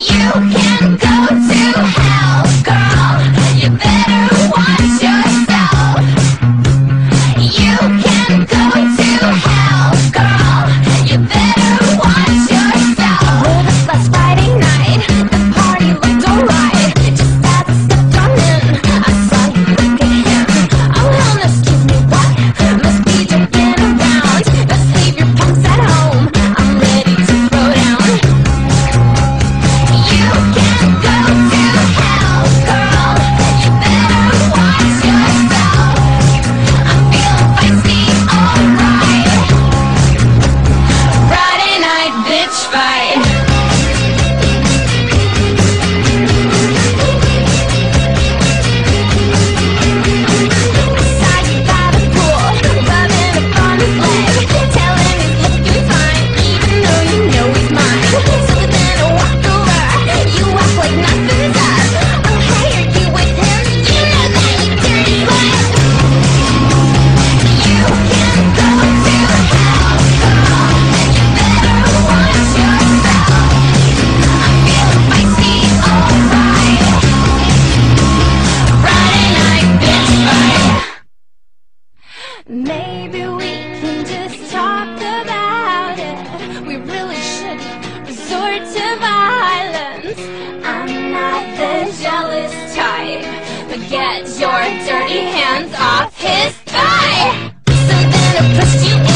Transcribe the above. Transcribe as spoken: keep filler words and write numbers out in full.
You can go to hell, girl. You better watch yourself. You can go to hell, girl. You better watch yourself. Well, this last Friday night, the party looked alright. Just as I stepped on in, I saw you look at him. Oh, hell no, excuse me, what? Must be joking around. Best leave your punks at home. I'm ready to throw down. You can go to hell, girl. You better watch yourself. I'm feeling feisty, alright. Friday night bitch fight. I saw you by the pool, rubbing up on his leg, telling he's looking fine, even though you know he's mine. So then I walk over, you act like nothing's up. Oh hey, are you with him? You know that, you dirty slut. You can go to hell, girl. You better watch yourself. I'm feeling feisty, alright. Friday night bitch fight. Maybe we can just talk about it. We really shouldn't resort to violence. I'm not the jealous type, but get your dirty hands off his thigh. So then I pushed you in.